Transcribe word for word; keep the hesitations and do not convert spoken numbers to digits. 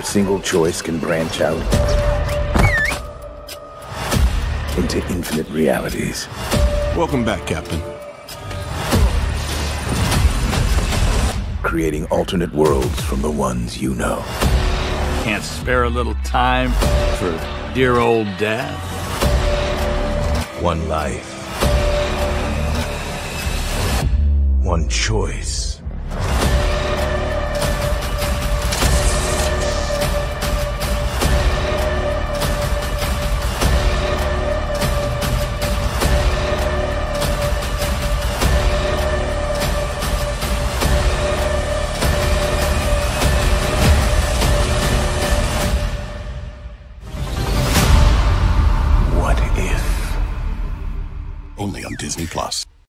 a single choice can branch out into infinite realities. Welcome back, Captain. Creating alternate worlds from the ones you know. Can't spare a little time for dear old Dad? One life. One choice. Only on Disney Plus.